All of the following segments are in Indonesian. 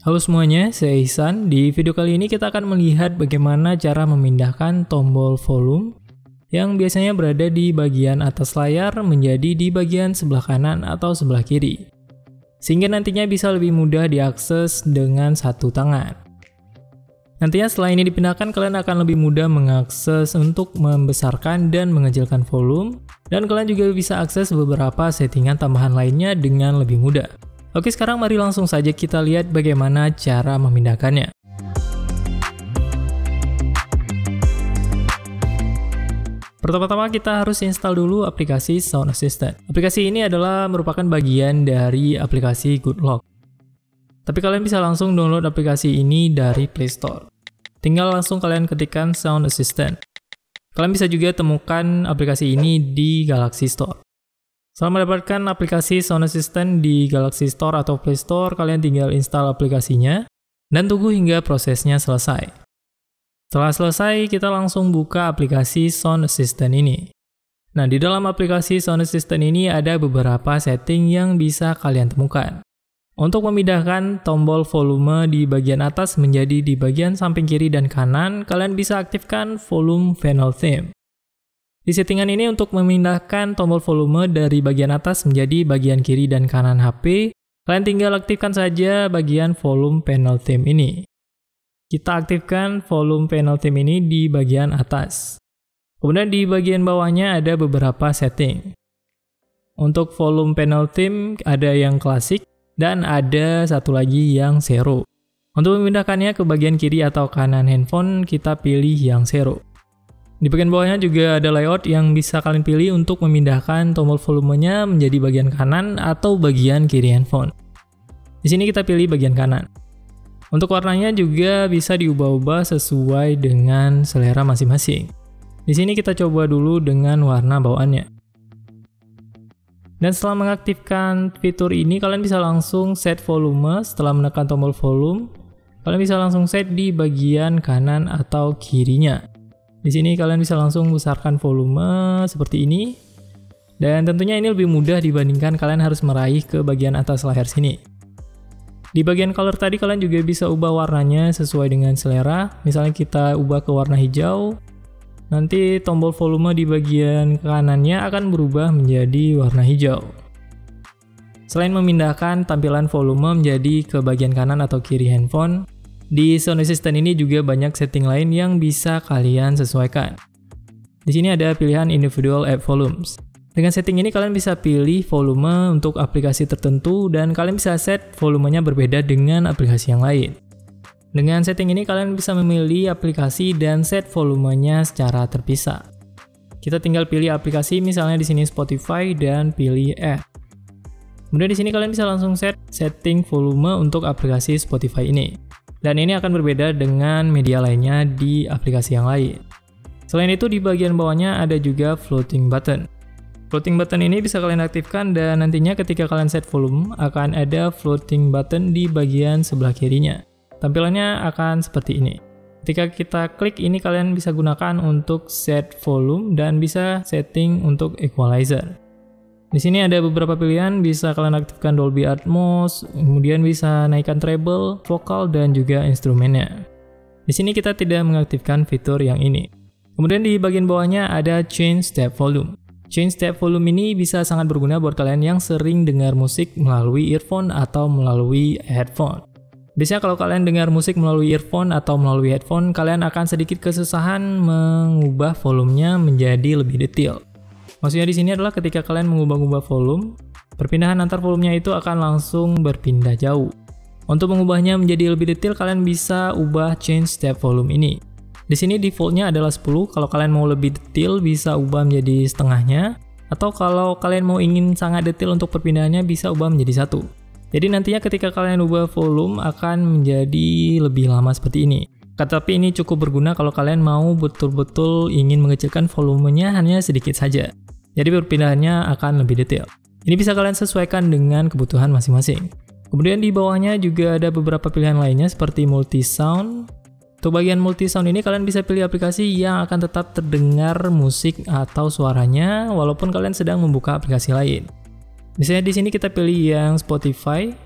Halo semuanya, saya Ihsan. Di video kali ini kita akan melihat bagaimana cara memindahkan tombol volume yang biasanya berada di bagian atas layar menjadi di bagian sebelah kanan atau sebelah kiri, sehingga nantinya bisa lebih mudah diakses dengan satu tangan. Nantinya setelah ini dipindahkan, kalian akan lebih mudah mengakses untuk membesarkan dan mengecilkan volume, dan kalian juga bisa akses beberapa settingan tambahan lainnya dengan lebih mudah. Oke, sekarang mari langsung saja kita lihat bagaimana cara memindahkannya. Pertama-tama kita harus install dulu aplikasi Sound Assistant. Aplikasi ini adalah merupakan bagian dari aplikasi Goodlock. Tapi kalian bisa langsung download aplikasi ini dari Play Store. Tinggal langsung kalian ketikkan Sound Assistant. Kalian bisa juga temukan aplikasi ini di Galaxy Store. Setelah mendapatkan aplikasi Sound Assistant di Galaxy Store atau Play Store, kalian tinggal install aplikasinya dan tunggu hingga prosesnya selesai. Setelah selesai, kita langsung buka aplikasi Sound Assistant ini. Nah, di dalam aplikasi Sound Assistant ini ada beberapa setting yang bisa kalian temukan. Untuk memindahkan tombol volume di bagian atas menjadi di bagian samping kiri dan kanan, kalian bisa aktifkan volume panel theme. Di settingan ini untuk memindahkan tombol volume dari bagian atas menjadi bagian kiri dan kanan HP, kalian tinggal aktifkan saja bagian volume panel theme ini. Kita aktifkan volume panel theme ini di bagian atas. Kemudian di bagian bawahnya ada beberapa setting. Untuk volume panel theme ada yang klasik dan ada satu lagi yang zero. Untuk memindahkannya ke bagian kiri atau kanan handphone, kita pilih yang zero. Di bagian bawahnya juga ada layout yang bisa kalian pilih untuk memindahkan tombol volumenya menjadi bagian kanan atau bagian kiri handphone. Di sini kita pilih bagian kanan. Untuk warnanya juga bisa diubah-ubah sesuai dengan selera masing-masing. Di sini kita coba dulu dengan warna bawaannya. Dan setelah mengaktifkan fitur ini, kalian bisa langsung set volume. Setelah menekan tombol volume, kalian bisa langsung set di bagian kanan atau kirinya. Di sini kalian bisa langsung besarkan volume seperti ini. Dan tentunya ini lebih mudah dibandingkan kalian harus meraih ke bagian atas layar sini. Di bagian color tadi kalian juga bisa ubah warnanya sesuai dengan selera. Misalnya kita ubah ke warna hijau. Nanti tombol volume di bagian kanannya akan berubah menjadi warna hijau. Selain memindahkan tampilan volume menjadi ke bagian kanan atau kiri handphone, di Sound Assistant ini juga banyak setting lain yang bisa kalian sesuaikan. Di sini ada pilihan individual app volumes. Dengan setting ini kalian bisa pilih volume untuk aplikasi tertentu dan kalian bisa set volumenya berbeda dengan aplikasi yang lain. Dengan setting ini kalian bisa memilih aplikasi dan set volumenya secara terpisah. Kita tinggal pilih aplikasi, misalnya di sini Spotify dan pilih app. Kemudian di sini kalian bisa langsung set setting volume untuk aplikasi Spotify ini. Dan ini akan berbeda dengan media lainnya di aplikasi yang lain. Selain itu di bagian bawahnya ada juga floating button. Floating button ini bisa kalian aktifkan dan nantinya ketika kalian set volume akan ada floating button di bagian sebelah kirinya. Tampilannya akan seperti ini. Ketika kita klik ini kalian bisa gunakan untuk set volume dan bisa setting untuk equalizer. Di sini ada beberapa pilihan, bisa kalian aktifkan Dolby Atmos, kemudian bisa naikkan treble, vokal, dan juga instrumennya. Di sini kita tidak mengaktifkan fitur yang ini. Kemudian di bagian bawahnya ada Change Step Volume. Change Step Volume ini bisa sangat berguna buat kalian yang sering dengar musik melalui earphone atau melalui headphone. Biasanya kalau kalian dengar musik melalui earphone atau melalui headphone, kalian akan sedikit kesusahan mengubah volumenya menjadi lebih detail. Maksudnya di sini adalah ketika kalian mengubah-ubah volume, perpindahan antar volumenya itu akan langsung berpindah jauh. Untuk mengubahnya menjadi lebih detail, kalian bisa ubah change step volume ini. Di sini defaultnya adalah 10, kalau kalian mau lebih detail bisa ubah menjadi setengahnya, atau kalau kalian mau ingin sangat detail untuk perpindahannya bisa ubah menjadi 1. Jadi nantinya ketika kalian ubah volume akan menjadi lebih lama seperti ini. Tetapi ini cukup berguna kalau kalian mau betul-betul ingin mengecilkan volumenya hanya sedikit saja. Jadi perpindahannya akan lebih detail. Ini bisa kalian sesuaikan dengan kebutuhan masing-masing. Kemudian di bawahnya juga ada beberapa pilihan lainnya seperti multi sound. Untuk bagian multi sound ini kalian bisa pilih aplikasi yang akan tetap terdengar musik atau suaranya walaupun kalian sedang membuka aplikasi lain. Misalnya di sini kita pilih yang Spotify.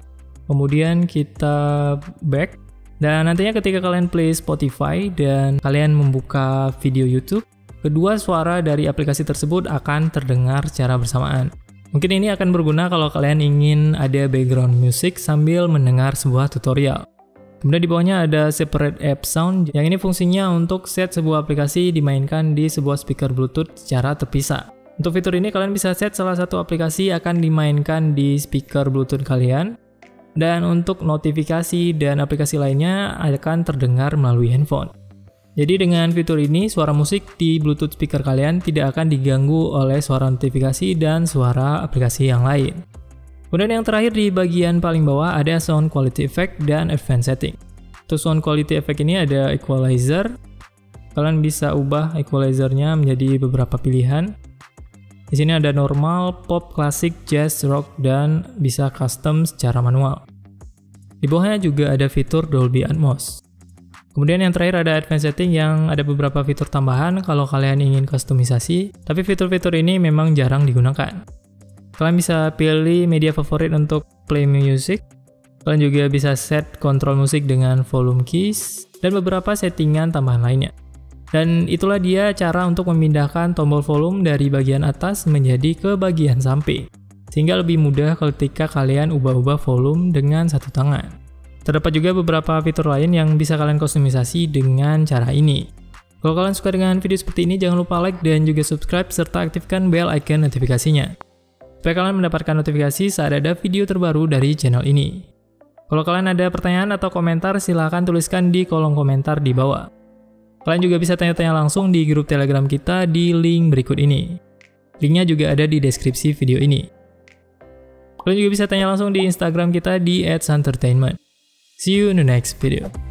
Kemudian kita back. Dan nantinya ketika kalian play Spotify dan kalian membuka video YouTube, kedua suara dari aplikasi tersebut akan terdengar secara bersamaan. Mungkin ini akan berguna kalau kalian ingin ada background music sambil mendengar sebuah tutorial. Kemudian di bawahnya ada separate app sound, yang ini fungsinya untuk set sebuah aplikasi dimainkan di sebuah speaker Bluetooth secara terpisah. Untuk fitur ini kalian bisa set salah satu aplikasi akan dimainkan di speaker Bluetooth kalian. Dan untuk notifikasi dan aplikasi lainnya akan terdengar melalui handphone. Jadi dengan fitur ini, suara musik di Bluetooth speaker kalian tidak akan diganggu oleh suara notifikasi dan suara aplikasi yang lain. Kemudian yang terakhir di bagian paling bawah ada sound quality effect dan advanced setting. Untuk sound quality effect ini ada equalizer. Kalian bisa ubah equalizernya menjadi beberapa pilihan. Di sini ada normal, pop, klasik, jazz, rock, dan bisa custom secara manual. Di bawahnya juga ada fitur Dolby Atmos. Kemudian yang terakhir ada advanced setting yang ada beberapa fitur tambahan kalau kalian ingin kustomisasi, tapi fitur-fitur ini memang jarang digunakan. Kalian bisa pilih media favorit untuk play music. Kalian juga bisa set kontrol musik dengan volume keys, dan beberapa settingan tambahan lainnya. Dan itulah dia cara untuk memindahkan tombol volume dari bagian atas menjadi ke bagian samping, sehingga lebih mudah ketika kalian ubah-ubah volume dengan satu tangan. Terdapat juga beberapa fitur lain yang bisa kalian kustomisasi dengan cara ini. Kalau kalian suka dengan video seperti ini, jangan lupa like dan juga subscribe serta aktifkan bell icon notifikasinya, supaya kalian mendapatkan notifikasi saat ada video terbaru dari channel ini. Kalau kalian ada pertanyaan atau komentar, silahkan tuliskan di kolom komentar di bawah. Kalian juga bisa tanya-tanya langsung di grup Telegram kita di link berikut ini. Linknya juga ada di deskripsi video ini. Kalian juga bisa tanya langsung di Instagram kita di @santertainment. See you in the next video.